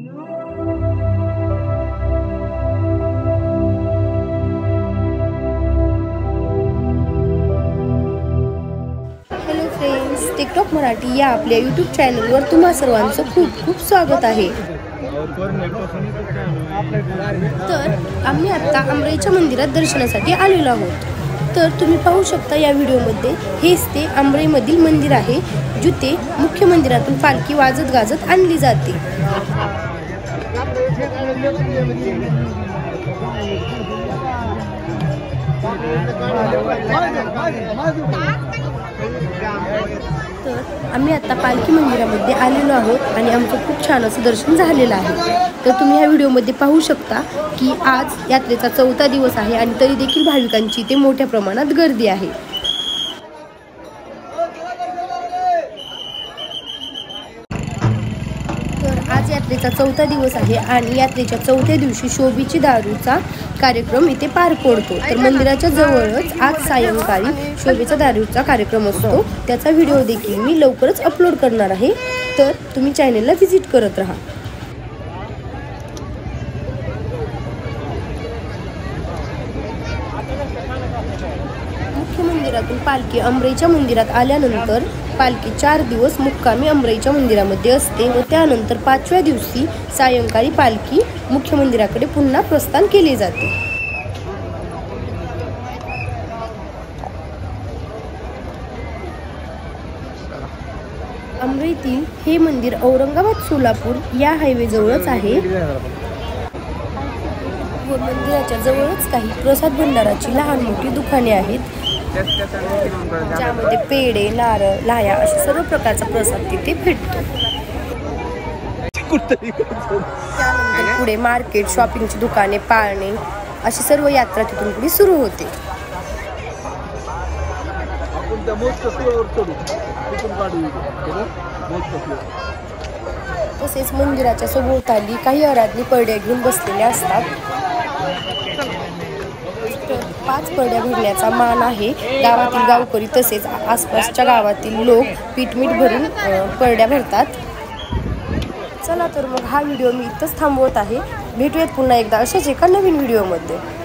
TikTok Marathi या आपल्या YouTube चॅनलवर तुम्हा सर्वांचं खूप खूप स्वागत आहे। तर आम्ही आता आंबराईच्या मंदिरात दर्शनासाठी आलेलो आहोत। तर तुम्ही पाहू शकता या व्हिडिओमध्ये हेच ते आंबराईमधील मंदिर आहे, जिथे मुख्य मंदिरातून पालखी वाजत गाजत आणली जाते। तर आम्ही आता पालखी मंदिरामध्ये आलेलो आहोत आणि आमचं खूप छान असं दर्शन झालेलं आहे। तर तुम्ही ह्या व्हिडिओमध्ये पाहू शकता की आज यात्रेचा 4था दिवस आहे आणि तरी देखील भाविकांची इथे मोठ्या प्रमाणात गर्दी आहे। आज यात्रेचा 4था दिवस आहे आणि यात्रेच्या 4थ्या दिवशी शोभेची दारूचा कार्यक्रम इथे पार पडतो। तर मंदिराच्या जवळच आज सायंकाळी शोभेचा दारूचा कार्यक्रम असतो, त्याचा व्हिडिओ देखील मी लवकरच अपलोड करणार आहे। तर तुम्ही चॅनलला व्हिजिट करत राहा। मुख्य मंदिरातून पालखी आंबराईच्या मंदिरात आल्यानंतर पालखी 4 दिवस मुक्कामी आंबराईच्या मंदिरामध्ये असते व त्यानंतर 5व्या दिवशी सायंकाळी पालखी मुख्य मंदिराकडे पुन्हा प्रस्थान केले जाते। आंबराईतील हे मंदिर औरंगाबाद सोलापूर या हायवे जवळच आहे व मंदिराच्या जवळच काही प्रसाद भंडाराची लहान मोठी दुकाने आहेत, ज्यामध्ये पेढे, नारळ, लाह्या अशा सर्व प्रकारचा प्रसाद तिथे भेटतो। त्यानंतर पुढे मार्केट, शॉपिंगची दुकाने, पाळणे अशी सर्व यात्रा तिथून पुढे सुरू होते। तसेच मंदिराच्या सभोवताली काही आराधनी पडद्या घेऊन बसलेल्या असतात। 5 पडद्या भरण्याचा मान आहे गावातील गावकरी तसेच आसपासच्या गावातील लोक पीठमीठ भरून पडद्या भरतात। चला तर मग हा व्हिडिओ मी इथंच थांबवत आहे। भेटूयात पुन्हा एकदा अशाच एका नवीन व्हिडिओमध्ये।